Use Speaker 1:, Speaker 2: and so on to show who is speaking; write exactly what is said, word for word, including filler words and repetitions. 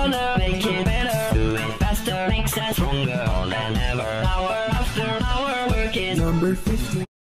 Speaker 1: gonna make it better. Do it faster, makes us stronger than ever. Hour after hour, working.
Speaker 2: Number fifteen.